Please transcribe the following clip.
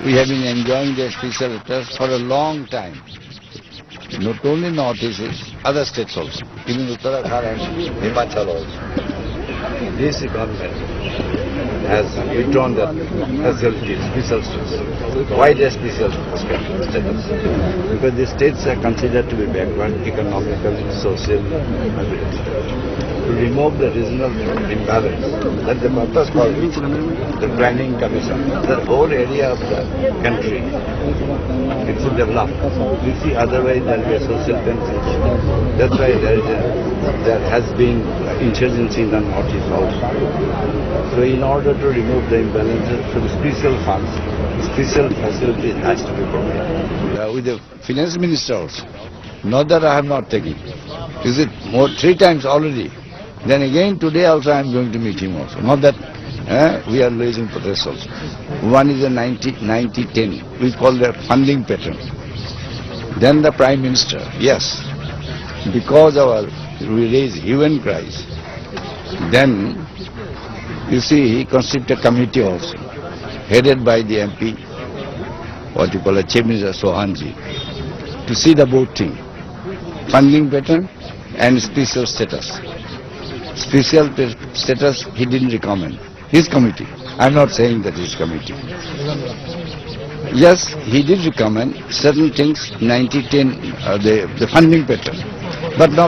We have been enjoying the special status for a long time. Not only Northeast, other states also, even Uttarakhand and Himachal also. This government has withdrawn the facility, special status. Why the special status? Because the states are considered to be backward economically, socially, and politically. To remove the regional imbalance, that's the purpose for which the Planning Commission, the whole area of the country, it should develop. You see, otherwise there will be a social tension. That's why there has been insurgency in the Northeast also. So in order to remove the imbalances through special funds, special facilities has to be provided. With the finance minister also, not that I have not taken. Is it more 3 times already? Then again today also I am going to meet him also. Not that we are raising protests also. One is a 90-10, we call the funding pattern. Then the Prime Minister, yes, because we raise UN cries. Then you see he constituted a committee also, headed by the MP, what you call a Chief Minister Sohanji, to see the both thing, funding pattern and special status. Special status he didn't recommend. His committee. I am not saying that his committee. Yes, he did recommend certain things, 90-10, the funding pattern, but not